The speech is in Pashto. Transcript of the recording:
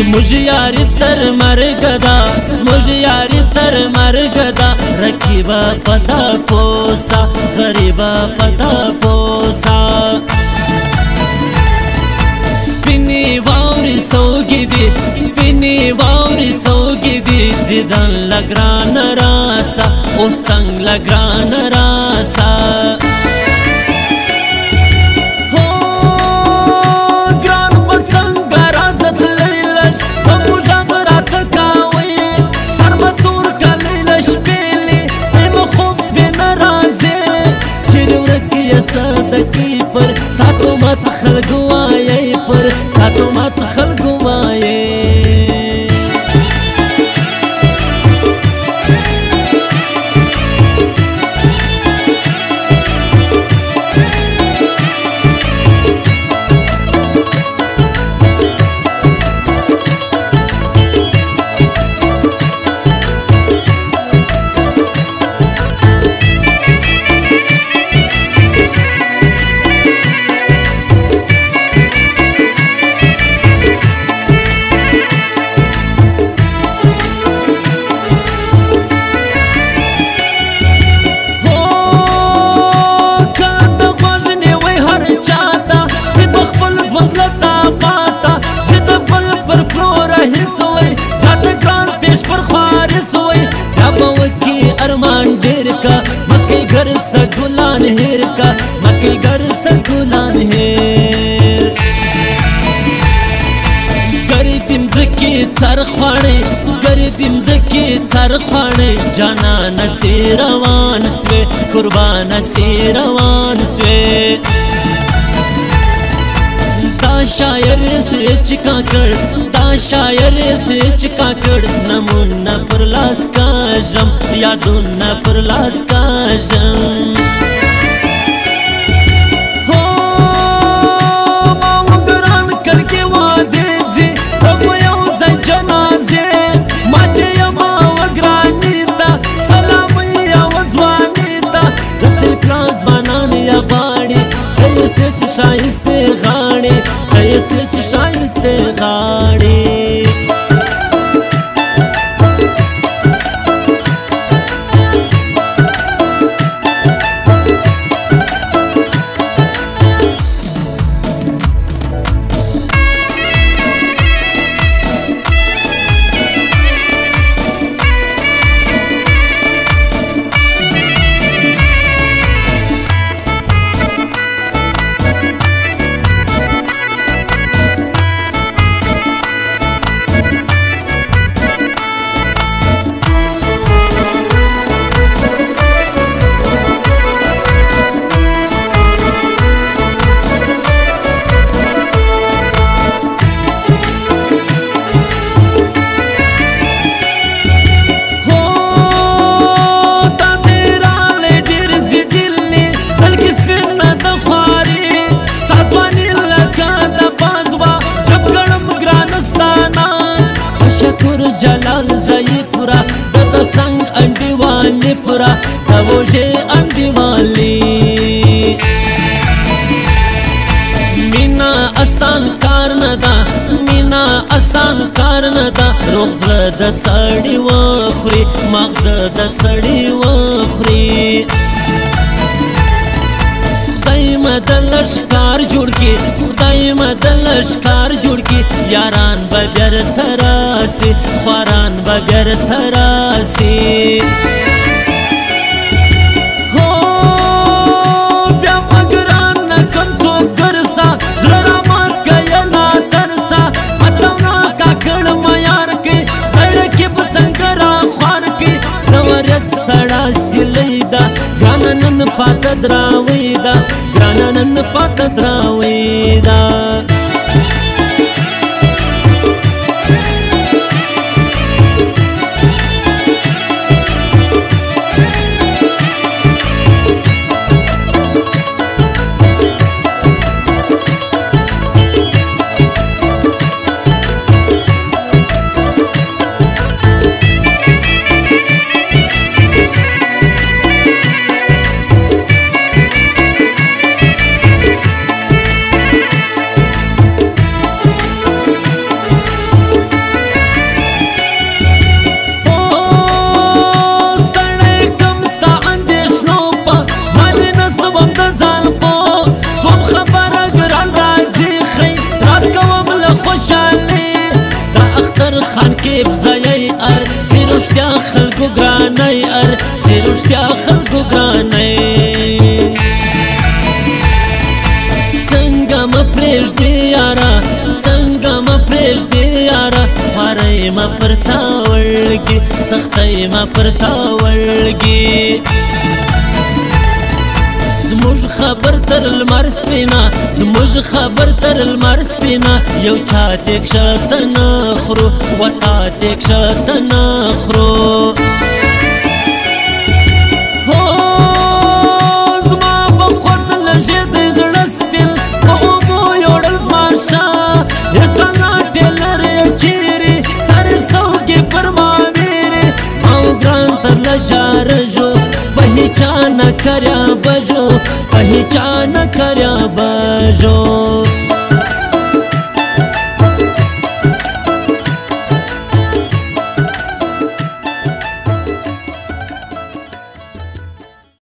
زموږ یاري تر مرګه ده زموږ یاري تر مرګه ده رقیبه پتا پوسا غریبه پتا پوسا سپینې واورې سوګې دي سپینې واورې سوګې دي دیدن له ګرانه راسه اوس څنګ له ګرانه راسه صدقی پر تا تو مت خلق وایې پر تا تو مت خلق وایې ارمان ډیر کا مکه گھر سے گلان هیر کا مکه گھر سے گلان هیر گردیم زکی چرخوانه گردیم زکی چرخوانه جانا نسی روان سوی قربان سی روان سوی دا شاعر سے چکا کر دا شاعر سے چکا کر نمونه پر لاس کاژم یادونه پر لاس کاژم هو ما وګران کړکې واده زی په یو ځای جنازه ماته یما وګرانې تا سلام یا وځوانې تا د سې پلاس وانان یا باړې کیسه چې شایسته غاړې کیسه چې شایسته غاړې جلال زئی پورا دد څنګ انډیوالی پورا دوجه انډیوالی مینا آسان کار نه دا مینا آسان کار نه دا روغ زړه د سړی وخوري مغز د سړی وخوري دایمه د لشکار جوړ کی دایمه د لشکار جوړ کی یاران به بیرته راسي خواران به بیرته راسي هو بیا مګران نه کم څوک ګرسا زړه را مات کړه نه ترسا اتونا کا کړه معیار کې غیر کې په څنګه را خوار کې نوریت سړا سلیدا ګاننن پات دراویدا ګاننن پات دراویدا عیب ځایي ار سیروشتیا خلکو ګرانۍ ار سیروشتیا خلکو ګرانۍ څنګه مه پرېږدې یاره څنګه مه پرېږدې یاره خوارۍ مه پر تا وړګي سختۍ مه پر تا وړګي زموږ خبر تر لمر سپینا زموږ خبر تر لمر سپینا یو چا دې کښته نه خورو وتا دې کښته نه خورو هو زما په خود لږېدی زړه سپین په اوبو یوړل زما شا یسنا ټیلر یې چیرې هرې سوګې پر ما ویرې او ګران تر لجاره ژو पहचान करया बजो पहचान करया बजो